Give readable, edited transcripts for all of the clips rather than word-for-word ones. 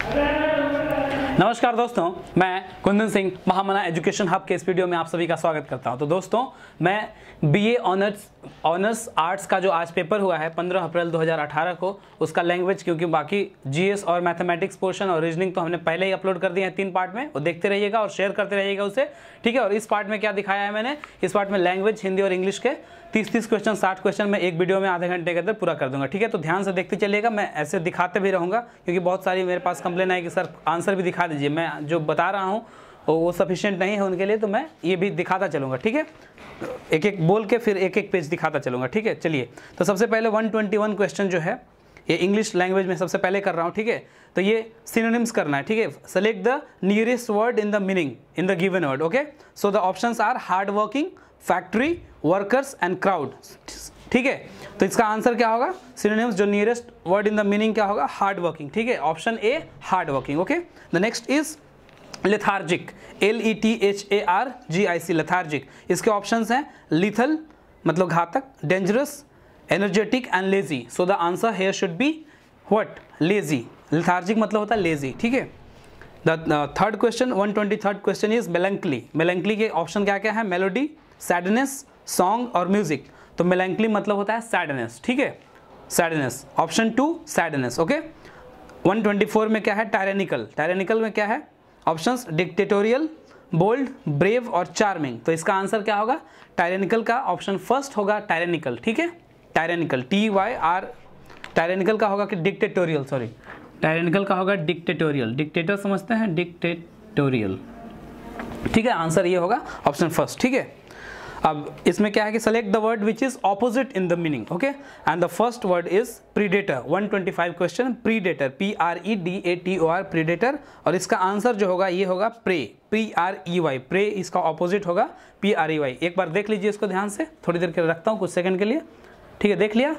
नमस्कार दोस्तों, मैं कुंदन सिंह महामना एजुकेशन हब के इस वीडियो में आप सभी का स्वागत करता हूं। तो दोस्तों, मैं बीए ऑनर्स आर्ट्स का जो आज पेपर हुआ है 15 अप्रैल 2018 को, उसका लैंग्वेज, क्योंकि बाकी जीएस और मैथमेटिक्स पोर्शन और रीजनिंग तो हमने पहले ही अपलोड कर दिए हैं 3 पार्ट में, वो देखते रहिएगा और शेयर करते रहिएगा उसे, ठीक है। और इस पार्ट में क्या दिखाया है मैंने, इस पार्ट में लैंग्वेज हिंदी और इंग्लिश के 30 क्वेश्चन 60 क्वेश्चन मैं एक वीडियो में आधे घंटे के अंदर पूरा कर दूंगा, ठीक है। तो ध्यान से देखते चलिएगा, मैं ऐसे दिखाते भी रहूँगा, क्योंकि बहुत सारी मेरे पास कंप्लेन आई कि सर आंसर भी दिखा दीजिए। मैं जो बता रहा हूँ वो सफिशिएंट नहीं है उनके लिए, तो मैं ये भी दिखाता चलूँगा, ठीक है। एक एक बोल के फिर एक एक पेज दिखाता चलूँगा, ठीक है। चलिए, तो सबसे पहले 121 क्वेश्चन जो है ये इंग्लिश लैंग्वेज में सबसे पहले कर रहा हूँ, ठीक है। तो ये सिनोनिम्स करना है, ठीक है। Select the nearest word in the meaning in the given word, okay. So the options are hard working, factory, workers and crowd, ठीक है। तो इसका आंसर क्या होगा, सिनोनिम्स जो nearest word in the meaning क्या होगा, हार्ड वर्किंग, ठीक है। Option A hard working, okay. The next is lethargic, LETHARGIC, lethargic. इसके ऑप्शंस हैं लिथल मतलब घातक, dangerous, energetic and lazy. So the answer here should be what, lazy. Lethargic मतलब होता है लेजी, ठीक है। The third question 123rd question is melancholy. Melancholy के ऑप्शन क्या क्या है, मेलोडी, सैडनेस, सॉन्ग और म्यूजिक। तो मेलैंकली मतलब होता है सैडनेस, ठीक है, सैडनेस। Option 2 sadness, okay. 124 में क्या है, टायरेनिकल। टायरेनिकल में क्या है, ऑप्शंस डिक्टेटोरियल, बोल्ड, ब्रेव और चार्मिंग। तो इसका आंसर क्या होगा, टायरेनिकल का ऑप्शन फर्स्ट होगा टायरेनिकल, ठीक है। टायरेनिकल TYR, टायरेनिकल का होगा कि डिक्टेटोरियल, सॉरी, टायरेनिकल का होगा डिक्टेटोरियल। डिक्टेटर समझते हैं, डिक्टेटोरियल, ठीक है। आंसर ये होगा ऑप्शन फर्स्ट, ठीक है। अब इसमें क्या है कि select the word which is opposite in the meaning, okay. And the first word is predator. 125 question, predator, PREDATOR, predator. और इसका आंसर जो होगा ये होगा प्रे, PREY, प्रे। इसका ऑपोजिट होगा PREY। एक बार देख लीजिए इसको ध्यान से, थोड़ी देर के लिए रखता हूँ, कुछ सेकंड के लिए, ठीक है। देख लिया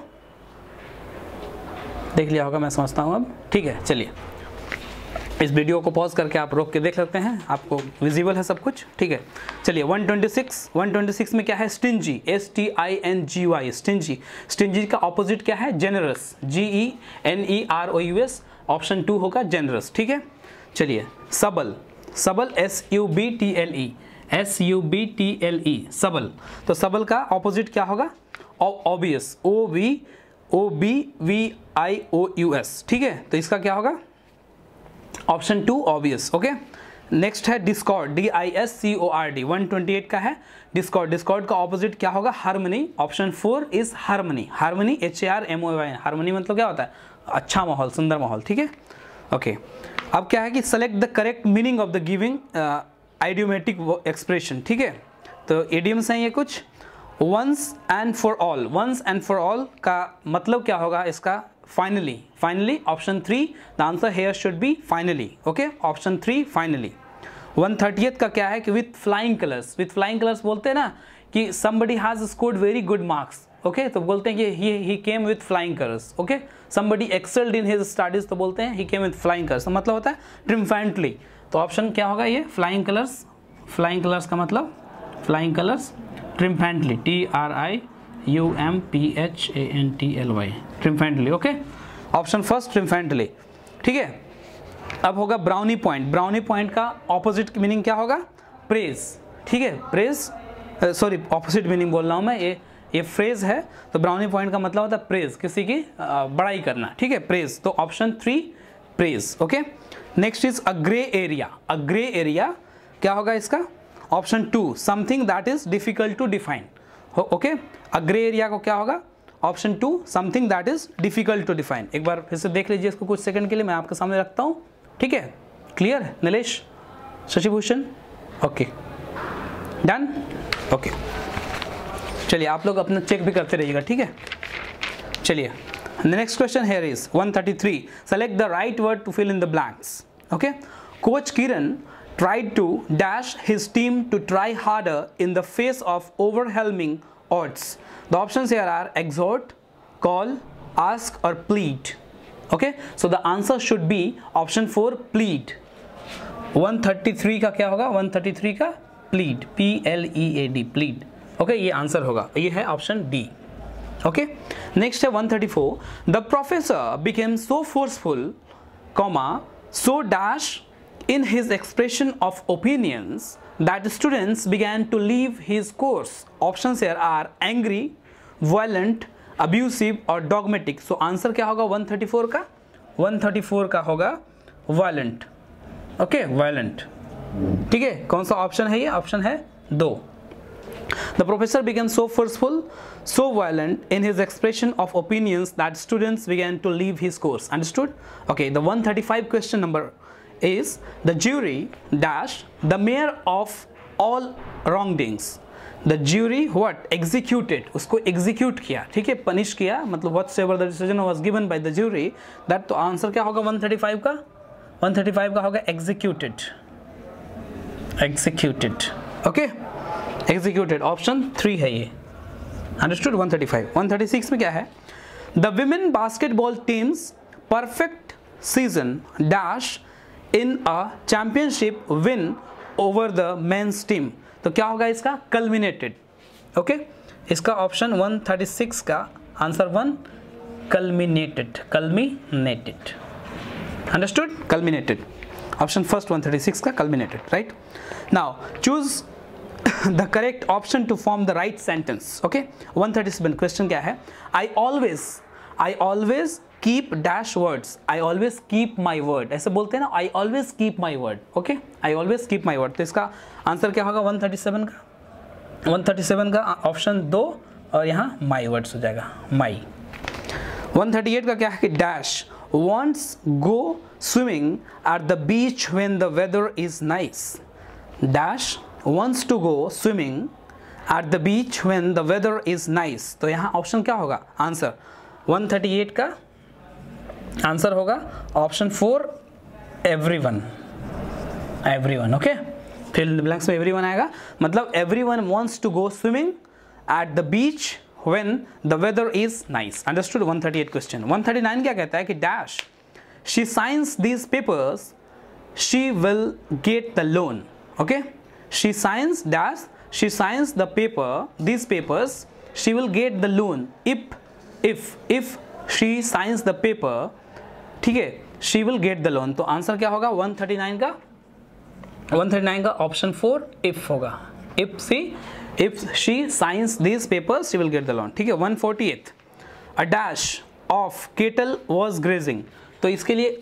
होगा मैं समझता हूँ अब, ठीक है। चलिए, इस वीडियो को पॉज करके आप रोक के देख सकते हैं, आपको विजिबल है सब कुछ, ठीक है। चलिए 126 में क्या है, स्टिंजी, STINGY, स्टिंजी। स्टिंजी का ऑपोजिट क्या है, जेनरस, GENEROUS। ऑप्शन 2 होगा जेनरस, ठीक है। चलिए, सबल, सबल SUBTLE, सबल। तो सबल का ऑपोजिट क्या होगा, ऑब्वियस, OBVIOUS, ठीक है। तो इसका क्या होगा, ऑप्शन 2 ऑब्वियस, ओके। नेक्स्ट है डिस्कॉर्ड, DISCORD। 128 का है डिस्कॉर्ड। डिस्कॉर्ड का ऑपोजिट क्या होगा, harmony. Option 4 is harmony, harmony HARMONY। Harmony मतलब क्या होता है, अच्छा माहौल, सुंदर माहौल, ठीक है, ओके। अब क्या है कि select the correct meaning of the giving idiomatic expression, ठीक है। तो इडियम्स हैं ये कुछ। Once and for all, once and for all का मतलब क्या होगा इसका, finally, finally. Option 3, the answer here should be finally, okay. Option 3 finally. 130th का क्या है कि with flying colours. With flying colours बोलते हैं ना कि somebody has scored very good marks, okay. तो बोलते हैं कि he came with flying colors, okay. somebody excelled in his studies, तो बोलते हैं he came with flying colors। तो मतलब होता है triumphantly। तो ऑप्शन क्या होगा ये, फ्लाइंग कलर्स। फ्लाइंग कलर्स का मतलब flying colours, triumphantly, TRIUMPHANTLY, triumphantly, okay. Option first triumphantly, ठीक है। अब होगा ब्राउनी पॉइंट। ब्राउनी पॉइंट का ऑपोजिट मीनिंग क्या होगा, प्रेज, ठीक है। प्रेज, सॉरी, ऑपोजिट मीनिंग बोल रहा हूँ मैं, ये फ्रेज है। तो ब्राउनी पॉइंट का मतलब होता है प्रेज, किसी की बड़ाई करना, ठीक है, प्रेज। तो option 3 praise, okay. Next is a grey area. A grey area क्या होगा इसका, option 2 something that is difficult to define, okay. A grey area को क्या होगा, option 2 something that is difficult to define. एक बार फिर से देख लीजिए इसको कुछ सेकंड के लिए, मैं आपके सामने रखता हूँ, ठीक है। क्लियर है Nilesh, Shashibhushan, okay, done, okay. चलिए, आप लोग अपना चेक भी करते रहिएगा, ठीक है। चलिए, next question here is 133, select the right word to fill in the blanks, okay. Coach Kiran tried to dash his team to try harder in the face of overwhelming odds. The options here are exhort, call, ask or plead, okay. So the answer should be option 4 plead. 133 का क्या होगा, 133 का plead, PLEAD, plead, okay। ये answer होगा, ये है option D, okay। Next है 134, the professor became so forceful, comma, So dash in his expression of opinions that students began to leave his course. Options here are angry, violent, abusive और dogmatic. So answer क्या होगा 134 का? 134 का होगा violent. Okay, violent. ठीक है, कौन सा ऑप्शन है ये? ऑप्शन है 2. The professor became so forceful, so violent in his expression of opinions that students began to leave his course. Understood? Okay, the 135 question number is the jury dash the mayor of all wrongdoings. The jury what? Executed. उसको execute किया, ठीक है, punish किया, मतलब whatsoever the decision was given by the jury, that तो answer क्या होगा 135 का? 135 का होगा executed. Executed. Okay? Executed. Option 3 है ये. Understood? 135. 136 में क्या है? The women basketball team's perfect season dash in a championship win over the men's team. तो क्या होगा इसका? Culminated. Okay? इसका ऑप्शन 136 का answer 1 culminated. Culminated. Understood? Culminated. Option first 136 का culminated. Right? Now choose the correct option to form the right sentence. Okay, 137 question क्या है? I always keep dash words. I always keep my word. ऐसे बोलते हैं ना, I always keep my word. Okay, I always keep my word. तो इसका answer क्या होगा 137 का? 137 का ऑप्शन 2 और यहाँ my words हो जाएगा, my. 138 का क्या है कि dash wants go swimming at the beach when the weather is nice. Dash wants to go swimming at the beach when the weather is nice. तो यहाँ ऑप्शन क्या होगा? आंसर 138 का आंसर होगा option 4 everyone. Everyone. Okay, fill in the blanks में everyone आएगा, मतलब everyone wants to go swimming at the beach when the weather is nice. Understood? 138 question. 139 क्या कहता है कि dash she signs these papers she will get the loan. Okay, she signs dash she signs the paper these papers she will get the loan if she signs the paper, ठीक है, she will get the loan. तो answer क्या होगा 139 का? 139 का option 4 if होगा. if she signs these papers she will get the loan. ठीक है. 148 a dash of cattle was grazing. तो इसके लिए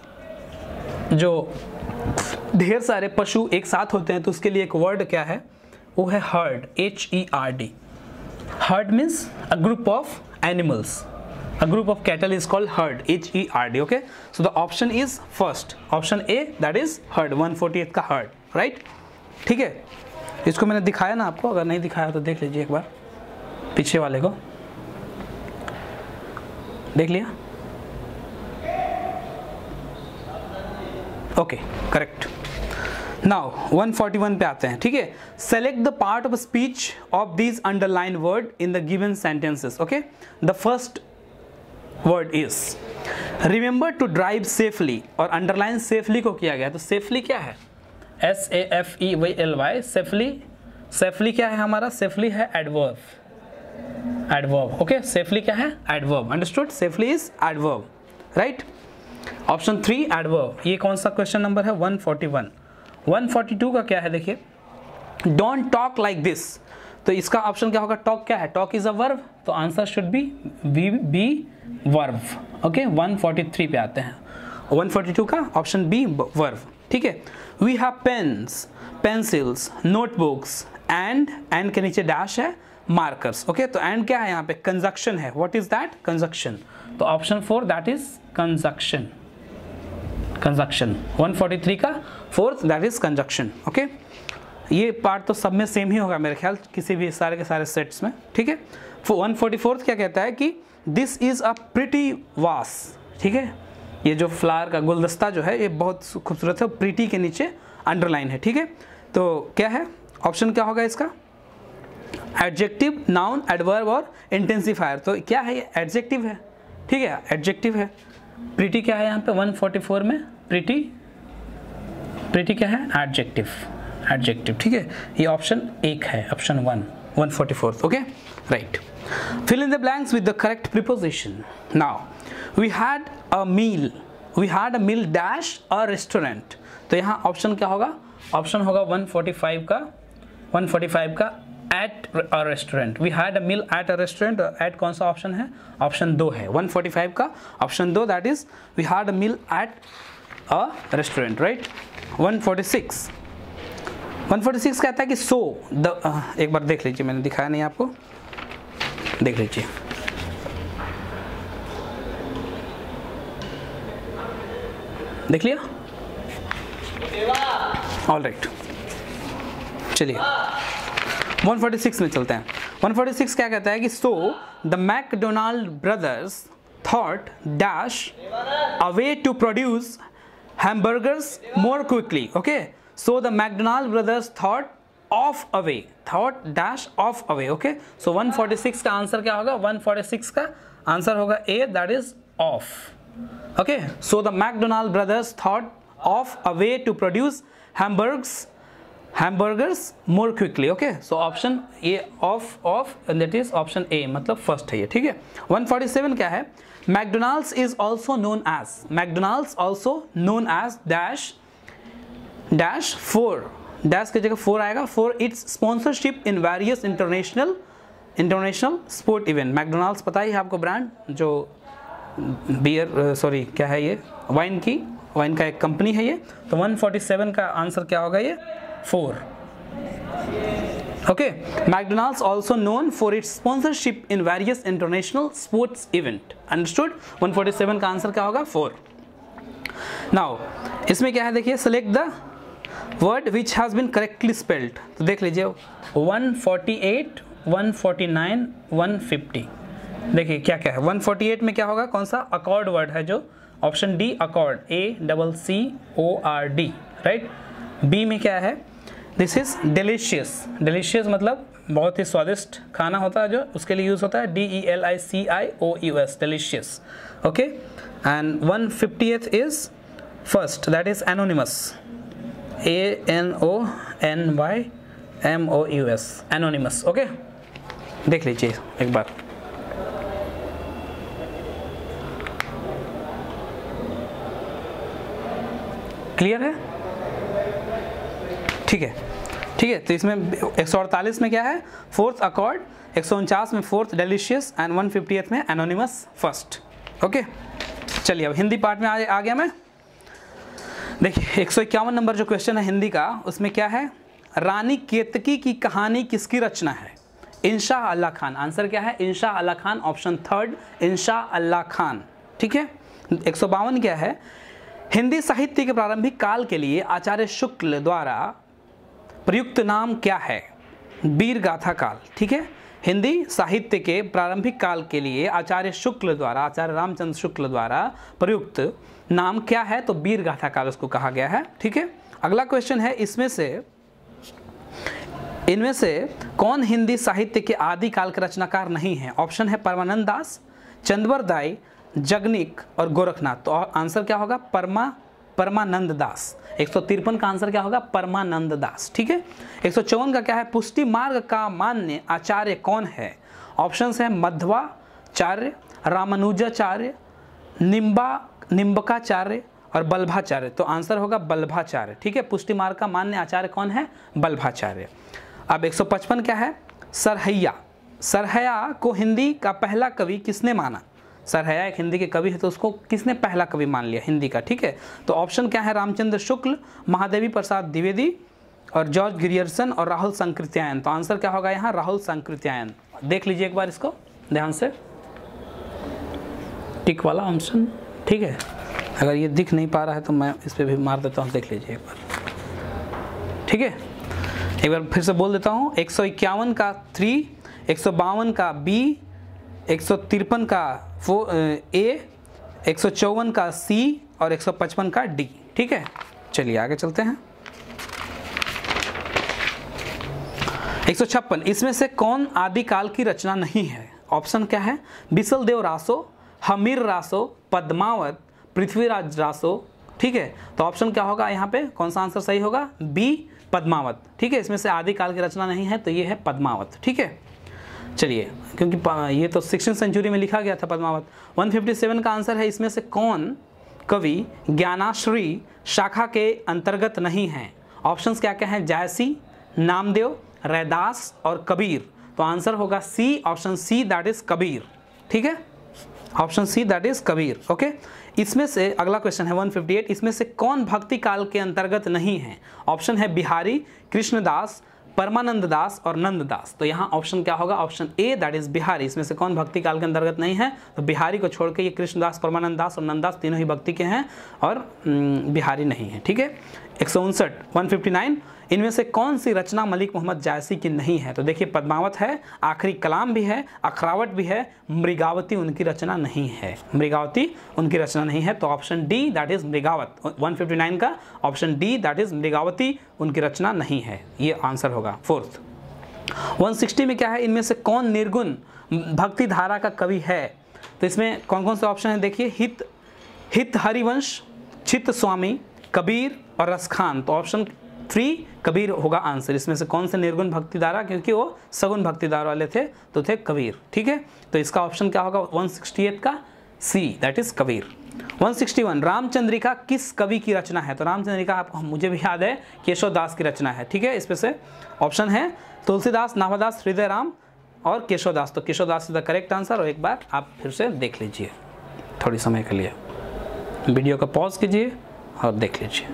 जो ढेर सारे पशु एक साथ होते हैं तो उसके लिए एक वर्ड क्या है? वो है herd. HERD. herd means a group of animals. A group of cattle is called herd. HERD. Okay, so the option is first option A, that is herd. 148 का herd. Right? ठीक है, इसको मैंने दिखाया ना आपको, अगर नहीं दिखाया तो देख लीजिए एक बार, पीछे वाले को देख लिया? Okay, correct. नाउ 141 पे आते हैं. ठीक है, select the part of speech of these underline word in the given sentences. Okay, the first word is remember to drive safely, और अंडरलाइन सेफली को किया गया. तो सेफली क्या है? SAFELY. सेफली क्या है हमारा? सेफली है एडवर्ब. ओके, सेफली क्या है? Adverb. Understood? Safely is adverb. Right? Option 3 adverb. ये कौन सा क्वेश्चन नंबर है? 141. 142 का क्या है देखिए, डोंट टॉक लाइक दिस. तो इसका ऑप्शन क्या होगा? टॉक क्या है? टॉक इज अ वर्ब, तो answer should be verb. Okay, 143 पे आते हैं. 142 का ऑप्शन बी वर्ब. ठीक है. We have pens, pencils, notebooks and के नीचे डैश है, मार्कर्स. ओके, तो एंड क्या है यहाँ पे? कंजक्शन है. What is that? कंजक्शन. तो ऑप्शन 4 दैट इज कंजक्शन. 143 का fourth that is conjunction. Okay, ये पार्ट तो सब में सेम ही होगा मेरे ख्याल, किसी भी सारे के सारे सेट्स में. ठीक है. 144 क्या कहता है कि दिस इज अ प्रिटी वास. ठीक है, ये जो फ्लावर का गुलदस्ता जो है ये बहुत खूबसूरत है, प्रीटी के नीचे अंडरलाइन है. ठीक है, तो क्या है ऑप्शन? क्या होगा इसका? एडजेक्टिव, नाउन, एडवर्ब और इंटेंसिफायर. तो क्या है ये? एडजेक्टिव है. ठीक है, एडजेक्टिव है. प्रीटी क्या है यहाँ पे 144 में? प्रीटी क्या है? एडजेक्टिव. ठीक है, ये ऑप्शन 1 है, option 1, 144. Okay, right. Fill in the blanks with the correct preposition. Now we had a meal. We had a meal dash a restaurant, तो यहाँ ऑप्शन क्या होगा, ऑप्शन होगा 145 का at a restaurant. We had a meal at a restaurant, at कौन सा option है, option 2 है, 145 का option 2, that is we had a meal at a restaurant, right. 146 कहता है कि सो एक बार देख लीजिए, मैंने दिखाया नहीं आपको, देख लीजिए। देख लिया, ऑल राइट। चलिए 146 में चलते हैं। 146 क्या कहता है कि so the McDonald brothers thought dash a way to produce hamburgers more quickly. Okay, so the McDonald brothers thought of a way, thought dash of a way. Okay, so 146 का आंसर क्या होगा, 146 का आंसर होगा A, that is of. Okay, so the McDonald brothers thought of a way to produce hamburgers more quickly। Okay, so option A of that is option A, मतलब first है ये, ठीक है। 147 क्या है, McDonald's is also known as, McDonald's also known as dash dash 4, dash की जगह 4 आएगा, for its sponsorship in various international sport event. McDonald's पता ही है आपको, ब्रांड जो बियर सॉरी क्या है ये, वाइन का एक कंपनी है ये। तो 147 का आंसर क्या होगा, ये 4। Okay, McDonald's also known for its sponsorship in various international sports event. Understood, 147 का आंसर क्या होगा, 4। नाउ इसमें क्या है, देखिए, select the word which has been correctly spelled. तो देख लीजिए 148, 149, 150, देखिए क्या क्या है। 148 में क्या होगा, कौन सा, अकॉर्ड वर्ड है, जो option D accord, ACCORD, right. B में क्या है, दिस इज डिलीशियस, डिलीशियस मतलब बहुत ही स्वादिष्ट खाना होता है, जो उसके लिए यूज होता है, DELICIOUS, delicious. Okay, and 150th is first, that is anonymous, ANONYMOUS, anonymous. Okay, देख लीजिए एक बार। क्लियर है, ठीक है, ठीक है। तो इसमें 148 में क्या है, फोर्थ अकॉर्ड, 149 में फोर्थ डिलीशियस, एंड 150th में एनोनिमस फर्स्ट। ओके, चलिए अब हिंदी पार्ट में आ गया मैं। देखिए 151 नंबर जो क्वेश्चन है हिंदी का, उसमें क्या है, रानी केतकी की कहानी किसकी रचना है, इंशा अल्लाह खान। आंसर क्या है, इंशा अल्लाह खान, ऑप्शन 3 इंशा अल्लाह खान, ठीक है। 152 क्या है, हिंदी साहित्य के प्रारंभिक काल के लिए आचार्य शुक्ल द्वारा प्रयुक्त नाम क्या है, वीर गाथा काल, ठीक है। हिंदी साहित्य के प्रारंभिक काल के लिए आचार्य शुक्ल द्वारा, आचार्य रामचंद्र शुक्ल द्वारा प्रयुक्त नाम क्या है, तो वीर गाथा काल उसको कहा गया है, ठीक है। अगला क्वेश्चन है, इनमें से कौन हिंदी साहित्य के आदि काल के रचनाकार नहीं है। ऑप्शन है परमानंद दास, चंद्रवर दाई, जगनिक और गोरखनाथ। तो आंसर क्या होगा, परमानंद दास। 153 का आंसर क्या होगा, परमानंद दास, ठीक है। 154 का क्या है, पुष्टि मार्ग का मान्य आचार्य कौन है। ऑप्शंस है मध्वाचार्य, रामानुजाचार्य, निम्बकाचार्य और बल्भाचार्य। तो आंसर होगा बल्भाचार्य, ठीक है। पुष्टि मार्ग का मान्य आचार्य कौन है, बल्भाचार्य। अब 155 क्या है, सरहैया को हिंदी का पहला कवि किसने माना। सरहैया एक हिंदी के कवि है, तो उसको किसने पहला कवि मान लिया हिंदी का, ठीक है। तो ऑप्शन क्या है, रामचंद्र शुक्ल, महादेवी प्रसाद द्विवेदी और जॉर्ज ग्रियर्सन और राहुल संकृत्यायन। तो आंसर क्या होगा यहाँ, राहुल संकृत्यायन। देख लीजिए एक बार इसको ध्यान से, टिक वाला ऑप्शन, ठीक है। अगर ये दिख नहीं पा रहा है तो मैं इस पर भी मार देता हूँ, देख लीजिए एक बार, ठीक है। एक बार फिर से बोल देता हूँ, 151 का 3, 152 का B, 153 का A, 154 का C और 155 का D, ठीक है। चलिए आगे चलते हैं। 156, इसमें से कौन आदिकाल की रचना नहीं है। ऑप्शन क्या है, बिसलदेव रासो, हमीर रासो, पद्मावत, पृथ्वीराज रासो, ठीक है। तो ऑप्शन क्या होगा यहाँ पे, कौन सा आंसर सही होगा, B पद्मावत, ठीक है। इसमें से आदिकाल की रचना नहीं है, तो ये है पद्मावत, ठीक है। चलिए, क्योंकि ये तो 16वीं सेंचुरी में लिखा गया था पद्मावत। 157 का आंसर है, इसमें से कौन कवि ज्ञानाश्री शाखा के अंतर्गत नहीं हैं? ऑप्शंस क्या क्या हैं? जायसी, नामदेव, रैदास और कबीर। तो आंसर होगा C, option C, that is Kabir. ठीक है, option C that is Kabir. Okay, इसमें से अगला क्वेश्चन है 158, इसमें से कौन भक्ति काल के अंतर्गत नहीं है? ऑप्शन है बिहारी, कृष्णदास, परमानंद दास और नंददास। तो यहाँ ऑप्शन क्या होगा? Option A that is Bihari. इसमें से कौन भक्ति काल के अंतर्गत नहीं है? तो बिहारी को छोड़ के ये कृष्णदास, परमानंद दास और नंददास तीनों ही भक्ति के हैं और बिहारी नहीं है। ठीक है, 159 159, इनमें से कौन सी रचना मलिक मोहम्मद जायसी की नहीं है? तो देखिए, पद्मावत है, आखिरी कलाम भी है, अखरावट भी है, मृगावती उनकी रचना नहीं है। मृगावती उनकी रचना नहीं है, तो option D that is Mrigavat. 159 का option D that is Mrigavati उनकी रचना नहीं है, ये आंसर होगा फोर्थ। 160 में क्या है? इनमें से कौन निर्गुण भक्ति धारा का कवि है? तो इसमें कौन कौन से ऑप्शन है? देखिए, हित हरिवंश, चित्त स्वामी, कबीर और रसखान। तो ऑप्शन 3 कबीर होगा आंसर। इसमें से कौन से निर्गुण भक्ति धारा? क्योंकि वो सगुण भक्ति धारा वाले थे, तो थे कबीर। ठीक है, तो इसका ऑप्शन क्या होगा? 168 का C, that is Kabir. 161, Ramchandrika किस कवि की रचना है? तो रामचंद्रिका आपको, मुझे भी याद है, केशव दास की रचना है। ठीक है, इसमें से ऑप्शन है तुलसीदास, नाभादास, हृदय राम और केशव दास। तो Keshav Das is the correct answer. और एक बार आप फिर से देख लीजिए थोड़ी समय के लिए, वीडियो को पॉज कीजिए और देख लीजिए।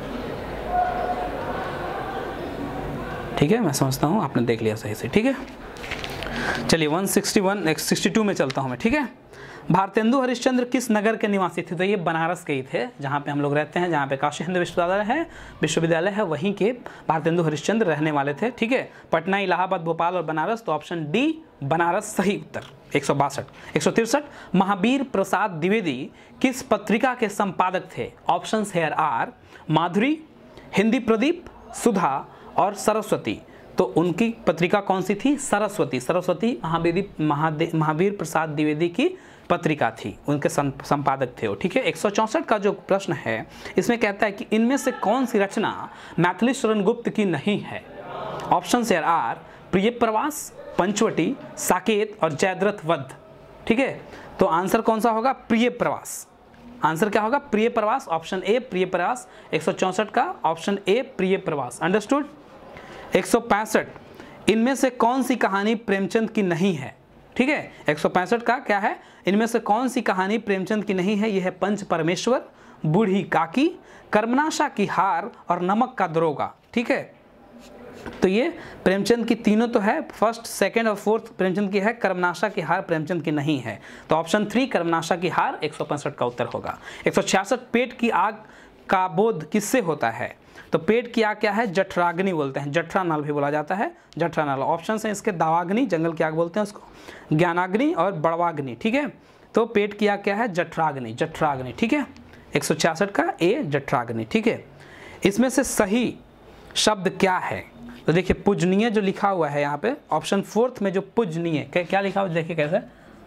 ठीक है, मैं समझता हूँ आपने देख लिया सही से। ठीक है, चलिए 162 में चलता हूँ मैं। ठीक है, भारतेंदु हरिश्चंद्र किस नगर के निवासी थे? तो ये बनारस के ही थे, जहाँ पे हम लोग रहते हैं, जहाँ पे काशी हिंदू विश्वविद्यालय है, वहीं के भारतेंदु हरिश्चंद्र रहने वाले थे। ठीक है, पटना, इलाहाबाद, भोपाल और बनारस। तो ऑप्शन डी बनरस सही उत्तर। 162 163, महावीर प्रसाद द्विवेदी किस पत्रिका के संपादक थे? Options here are Madhuri, Hindi Pradeep, Sudha और सरस्वती। तो उनकी पत्रिका कौन सी थी? सरस्वती। सरस्वती महावीर प्रसाद द्विवेदी की पत्रिका थी, उनके संपादक थे वो। ठीक है, 164 का जो प्रश्न है इसमें कहता है कि इनमें से कौन सी रचना मैथिली शरण गुप्त की नहीं है? ऑप्शन हेयर आर प्रिय प्रवास, पंचवटी, साकेत और जयद्रथ वध। ठीक है, तो आंसर कौन सा होगा? प्रिय प्रवास। आंसर क्या होगा? प्रिय प्रवास, ऑप्शन ए प्रिय प्रवास। 164 का ऑप्शन ए प्रिय प्रवास। अंडरस्टूड। 165, इनमें से कौन सी कहानी प्रेमचंद की नहीं है? ठीक है, 165 का क्या है? इनमें से कौन सी कहानी प्रेमचंद की नहीं है? यह है पंच परमेश्वर, बूढ़ी काकी, कर्मनाशा की हार और नमक का दरोगा। ठीक है, तो ये प्रेमचंद की तीनों तो है, फर्स्ट, सेकंड और फोर्थ प्रेमचंद की है, कर्मनाशा की हार प्रेमचंद की नहीं है। तो ऑप्शन 3 कर्मनाशा की हार 165 का उत्तर होगा। 166, पेट की आग का बोध किससे होता है? तो पेट की आग क्या है? जठराग्नि बोलते हैं, जठरा नल भी बोला जाता है, जठरा नल। ऑप्शन है इसके दावाग्नि, जंगल की आग बोलते हैं उसको, ज्ञानाग्नि और बड़वाग्नि। ठीक है, तो पेट की आग क्या है? जठराग्नि, जठराग्नि। ठीक है, 166 का ए जठराग्नि। ठीक है, इसमें से सही शब्द क्या है? तो देखिए, पूजनीय जो लिखा हुआ है यहाँ पे, ऑप्शन 4 में जो पूजनीय क्या लिखा हुआ है, देखिए कैसे,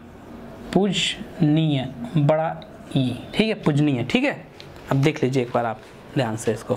पूजनीय, बड़ा ई। ठीक है, पूजनीय। ठीक है, अब देख लीजिए एक बार आप ध्यान से इसको।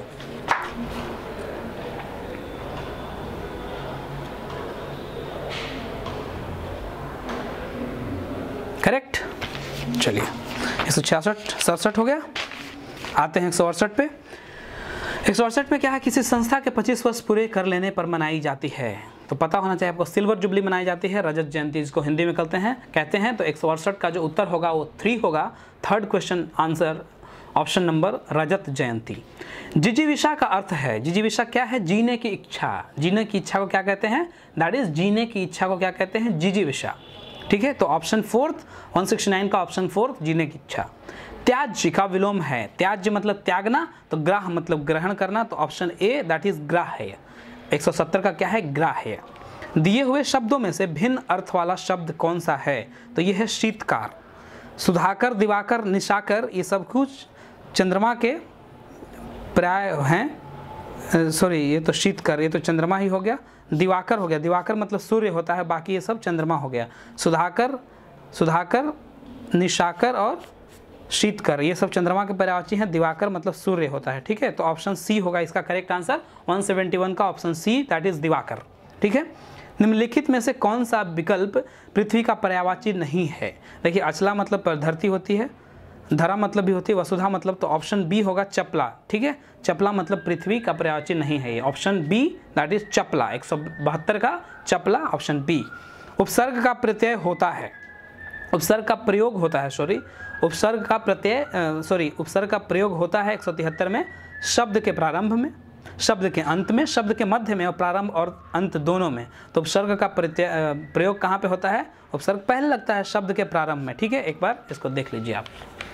करेक्ट। चलिए, 166 67 हो गया। आते हैं 168 पे। 168 में क्या है? किसी संस्था के 25 वर्ष पूरे कर लेने पर मनाई जाती है। तो पता होना चाहिए आपको, सिल्वर जुबली मनाई जाती है, रजत जयंती जिसको हिंदी में कहते हैं। तो 168 का जो उत्तर होगा वो 3 होगा। Third question answer option number रजत जयंती। जिजीविषा का अर्थ है, जिजीविषा क्या है? जीने की इच्छा। जीने की इच्छा को क्या कहते हैं? दैट इज जीने की इच्छा को क्या कहते हैं? जिजीविषा। ठीक है, तो ऑप्शन 4 169 का ऑप्शन 4 जीने की इच्छा। त्याज्य का विलोम है, त्याज्य मतलब त्यागना, तो ग्राह मतलब ग्रहण करना, तो ऑप्शन ए दैट इज ग्राह्य। 170 का क्या है? ग्राह्य। दिए हुए शब्दों में से भिन्न अर्थ वाला शब्द कौन सा है? तो ये है शीतकार। सुधाकर, दिवाकर, निशाकर, ये सब कुछ चंद्रमा के प्राय हैं। सॉरी, ये तो शीतकर, ये तो चंद्रमा ही हो गया। दिवाकर हो गया, दिवाकर मतलब सूर्य होता है, बाकी ये सब चंद्रमा हो गया। सुधाकर, निशाकर और शीतकर, ये सब चंद्रमा के पर्यायवाची हैं। दिवाकर मतलब सूर्य होता है। ठीक है, तो ऑप्शन सी होगा इसका करेक्ट आंसर। 171 का ऑप्शन सी दैट इज दिवाकर। ठीक है, निम्नलिखित में से कौन सा विकल्प पृथ्वी का पर्यायवाची नहीं है? देखिए, अचला मतलब धरती होती है, धरा मतलब भी होती है, वसुधा मतलब, तो ऑप्शन बी होगा चपला। ठीक है, चपला मतलब पृथ्वी का पर्यायवाची नहीं है ये, ऑप्शन बी दैट इज चपला। 172 का चपला, ऑप्शन बी। उपसर्ग का प्रत्यय होता है, उपसर्ग का प्रयोग होता है, उपसर्ग का प्रयोग होता है 173 में शब्द के प्रारंभ में, शब्द के अंत में, शब्द के मध्य में और प्रारंभ और अंत दोनों में। तो उपसर्ग का प्रयोग कहाँ पे होता है? उपसर्ग पहले लगता है शब्द के प्रारंभ में। ठीक है, एक बार इसको देख लीजिए आप।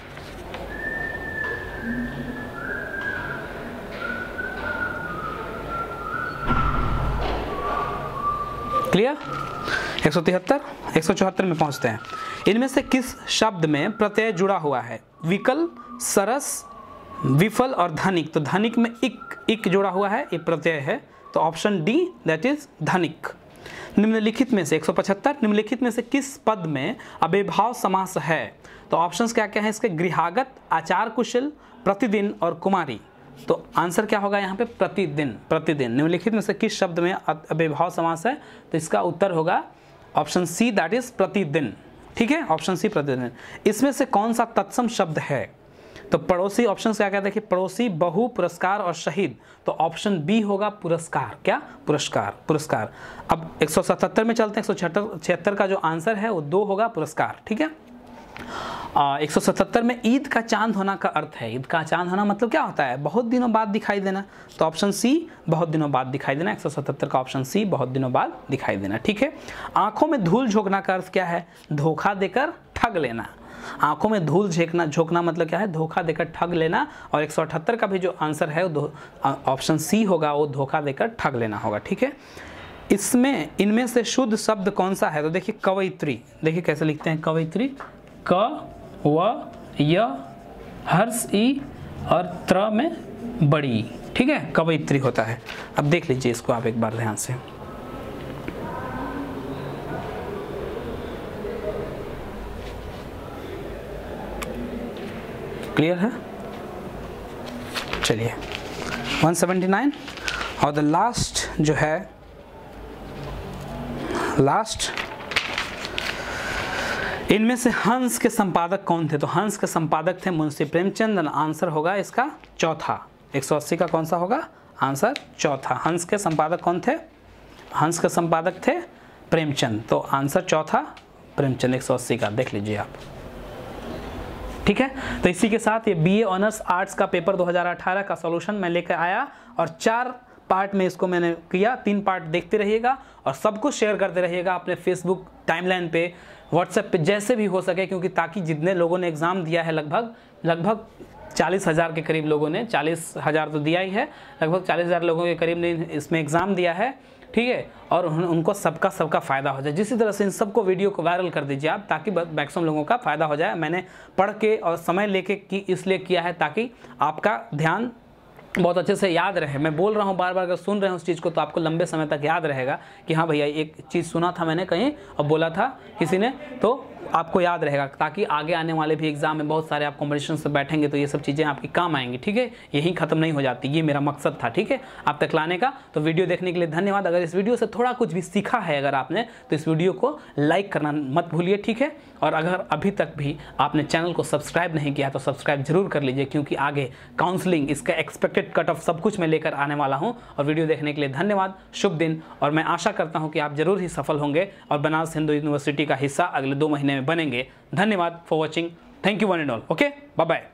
क्लियर? 173, 174 में पहुंचते हैं। इनमें से किस शब्द में प्रत्यय जुड़ा हुआ है? विकल, सरस, विफल और धनिक। तो धनिक में इक जुड़ा हुआ है, ये प्रत्यय है, तो ऑप्शन डी दैट इज धनिक। निम्नलिखित में से 175, निम्नलिखित में से किस पद में अव्ययभाव समास है? तो ऑप्शंस क्या क्या है इसके? गृहागत, आचार कुशल, प्रतिदिन और कुमारी। तो आंसर क्या होगा यहाँ पे? प्रतिदिन, प्रतिदिन। निम्नलिखित में से किस शब्द में अव्ययभाव समास है? तो इसका उत्तर होगा ऑप्शन सी दैट इज प्रतिदिन। ठीक है, ऑप्शन सी प्रतिदिन। इसमें से कौन सा तत्सम शब्द है? तो पड़ोसी, ऑप्शन क्या कहते हैं कि पड़ोसी, बहु, पुरस्कार और शहीद। तो ऑप्शन बी होगा पुरस्कार। क्या? पुरस्कार, पुरस्कार। अब 177 में चलते हैं। 176 का जो आंसर है वो 2 होगा, पुरस्कार। ठीक है, 177 में ईद का चांद होना का अर्थ है। ईद का चांद होना मतलब क्या होता है? बहुत दिनों बाद दिखाई देना। तो ऑप्शन सी बहुत दिनों बाद दिखाई देना। 177 का ऑप्शन सी बहुत दिनों बाद दिखाई देना। ठीक है, आंखों में धूल झोंकना का अर्थ क्या है? धोखा देकर ठग लेना। आंखों में धूल झोंकना मतलब क्या है? धोखा देकर ठग लेना। और 178 का भी जो आंसर है वो ऑप्शन सी होगा, वो धोखा देकर ठग लेना होगा। ठीक है, इसमें इनमें से शुद्ध शब्द कौन सा है? तो देखिए कवयित्री, देखिए कैसे लिखते हैं कवयित्री, क व य हर्ष ई और त्र में बड़ी। ठीक है, कवयित्री होता है। अब देख लीजिए इसको आप एक बार ध्यान से। क्लियर है? चलिए 179 और द लास्ट जो है, लास्ट, इनमें से हंस के संपादक कौन थे? तो हंस के संपादक थे मुंशी प्रेमचंद। आंसर होगा इसका चौथा। 180 का कौन सा होगा? आंसर चौथा। हंस के संपादक कौन थे? हंस के संपादक थे प्रेमचंद। तो आंसर चौथा प्रेमचंद 180 का, देख लीजिए आप। ठीक है, तो इसी के साथ ये बीए ऑनर्स आर्ट्स का पेपर 2018 का सॉल्यूशन मैं लेकर आया और 4 पार्ट में इसको मैंने किया। 3 पार्ट देखते रहिएगा और सब कुछ शेयर करते रहिएगा अपने फेसबुक टाइमलाइन पे, व्हाट्सएप पे, जैसे भी हो सके, क्योंकि ताकि जितने लोगों ने एग्ज़ाम दिया है, लगभग 40,000 के करीब लोगों ने, 40,000 तो दिया ही है, लगभग 40,000 लोगों के करीब ने इसमें एग्ज़ाम दिया है। ठीक है, और उनको सबका फ़ायदा हो जाए। जिस तरह से इन सबको वीडियो को वायरल कर दीजिए आप, ताकि मैक्सिमम लोगों का फ़ायदा हो जाए। मैंने पढ़ के और समय लेके इसलिए किया है ताकि आपका ध्यान बहुत अच्छे से याद रहे। मैं बोल रहा हूँ बार बार, अगर सुन रहे हैं उस चीज़ को तो आपको लंबे समय तक याद रहेगा कि हाँ भैया एक चीज़ सुना था मैंने कहीं और बोला था किसी ने, तो आपको याद रहेगा, ताकि आगे आने वाले भी एग्जाम में बहुत सारे आप कॉम्पिटिशन से बैठेंगे तो ये सब चीज़ें आपकी काम आएंगी। ठीक है, यही खत्म नहीं हो जाती, ये मेरा मकसद था। ठीक है, आप तक लाने का। तो वीडियो देखने के लिए धन्यवाद। अगर इस वीडियो से थोड़ा कुछ भी सीखा है अगर आपने, तो इस वीडियो को लाइक करना मत भूलिए। ठीक है, और अगर अभी तक भी आपने चैनल को सब्सक्राइब नहीं किया तो सब्सक्राइब जरूर कर लीजिए, क्योंकि आगे काउंसलिंग, इसका एक्सपेक्टेड कट ऑफ सब कुछ मैं लेकर आने वाला हूँ। और वीडियो देखने के लिए धन्यवाद, शुभ दिन। और मैं आशा करता हूँ कि आप जरूर ही सफल होंगे और बनारस हिंदू यूनिवर्सिटी का हिस्सा अगले 2 महीने में बनेंगे। धन्यवाद for watching. Thank you one and all. Okay, bye bye.